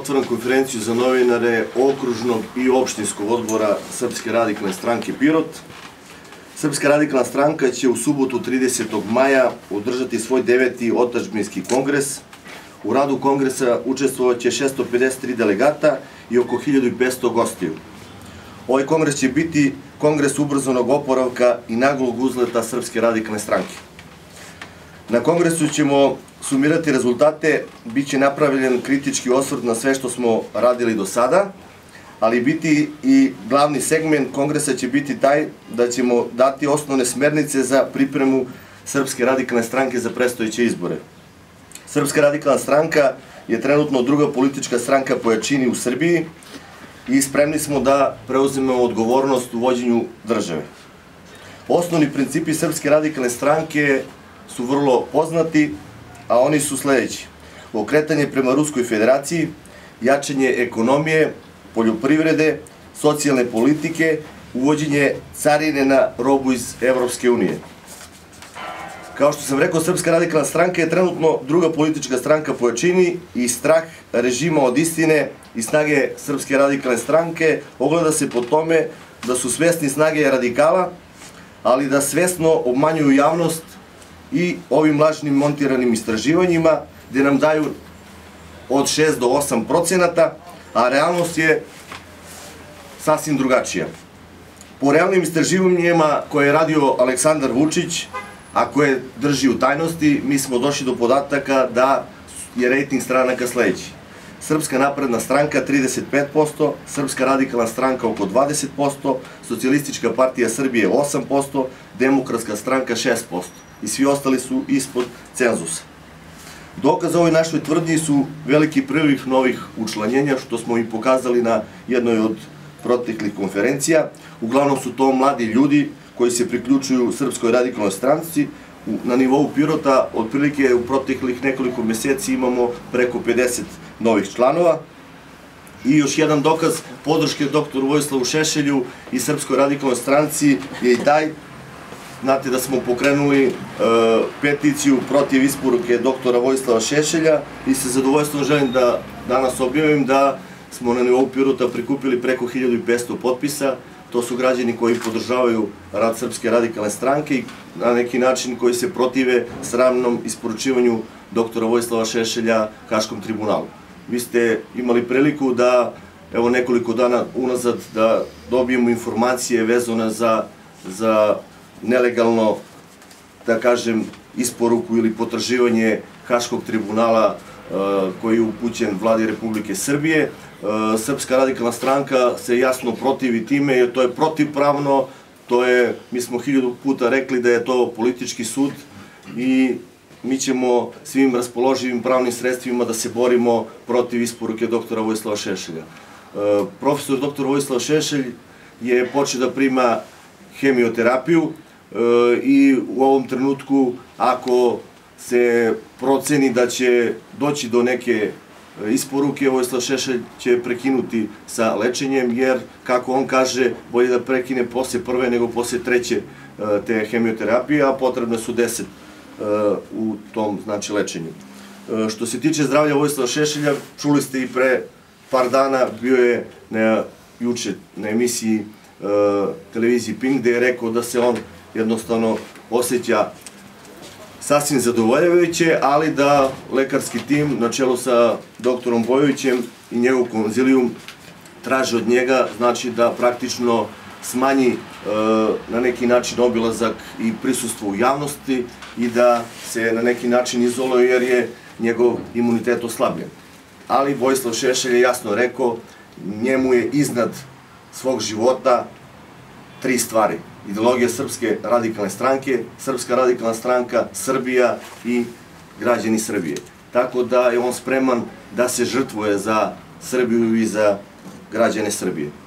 otvaram konferenciju za novinare okružnog i opštinskog odbora Srpske radikalne stranke Pirot. Srpska radikalna stranka će u subotu 30. maja održati svoj 9. otadžbinski kongres. U radu kongresa učestvovaće 653 delegata i oko 1500 gostiju. Ovaj kongres će biti kongres ubrzanog oporavka i naglog uzleta Srpske radikalne stranke. Na kongresu ćemo sumirati rezultate, bit će napravljen kritički osvrt na sve što smo radili do sada, ali biti i glavni segment kongresa će biti taj da ćemo dati osnovne smernice za pripremu Srpske radikalne stranke za predstojeće izbore. Srpska radikalna stranka je trenutno druga politička stranka po jačini u Srbiji i spremni smo da preuzmemo odgovornost u vođenju države. Osnovni principi Srpske radikalne stranke su vrlo poznati, a oni su sledeći: okretanje prema Ruskoj federaciji, jačanje ekonomije, poljoprivrede, socijalne politike, uvođenje carine na robu iz Evropske unije. Kao što sam rekao, Srpska radikalna stranka je trenutno druga politička stranka po jačini i strah režima od istine i snage Srpske radikalne stranke ogleda se po tome da su svesni snage radikala, ali da svesno obmanjuju javnost i ovim lažnim montiranim istraživanjima gde nam daju od 6 do 8%, a realnost je sasvim drugačija. Po realnim istraživanjima koje je radio Aleksandar Vučić, a koje drži u tajnosti, mi smo došli do podataka da je rejting stranaka sledeći: Srpska napredna stranka 35%, Srpska radikalna stranka oko 20%, Socijalistička partija Srbije 8%, Demokratska stranka 6% i svi ostali su ispod cenzusa. Dokaz ovoj našoj tvrdnji su veliki priliv novih učlanjenja, što smo i pokazali na jednoj od proteklih konferencija. Uglavnom su to mladi ljudi koji se priključuju Srpskoj radikalnoj stranci. Na nivou Pirota, otprilike u proteklih nekoliko meseci imamo preko 50 novih članova. I još jedan dokaz podrške doktoru Vojislavu Šešelju i Srpskoj radikalnoj stranci je i taj. Znate da smo pokrenuli peticiju protiv isporuke doktora Vojislava Šešelja i sa zadovoljstvom želim da danas objavim da smo na nivou Pirota prikupili preko 1500 potpisa. To su građani koji podržavaju rad Srpske radikalne stranke i na neki način koji se protive sramnom isporučivanju doktora Vojislava Šešelja Haškom tribunalu. Vi ste imali priliku da, evo nekoliko dana unazad, da dobijemo informacije vezane za nelegalno, da kažem, isporuku ili potraživanje Haškog tribunala koji je upućen Vladi Republike Srbije. Srpska radikalna stranka se jasno protivi time, jer to je protivpravno, mi smo 1000 puta rekli da je to politički sud i mi ćemo svim raspoloživim pravnim sredstvima da se borimo protiv isporuke doktora Vojislava Šešelja. Profesor dr. Vojislav Šešelj je počeo da prima hemioterapiju i u ovom trenutku, ako se proceni da će doći do neke isporuke, Vojislav Šešelj će prekinuti sa lečenjem, jer, kako on kaže, bolje da prekine posle prve nego posle treće te hemioterapije, a potrebne su 10 u tom, znači, lečenju. Što se tiče zdravlja Vojislava Šešelja, čuli ste i pre par dana, bio je juče na emisiji televiziji Pink, gde je rekao da se on jednostavno osjeća sasvim zadovoljavajuće, ali da lekarski tim na čelu sa doktorom Bojovićem i njegov konzilijum traže od njega, znači, da praktično smanji na neki način obilazak i prisustvo u javnosti i da se na neki način izoluje, jer je njegov imunitet oslabljen. Ali Vojislav Šešelj je jasno rekao, njemu je iznad svog života 3 stvari: ideologija Srpske radikalne stranke, Srpska radikalna stranka, Srbija i građani Srbije. Tako da je on spreman da se žrtvuje za Srbiju i za građane Srbije.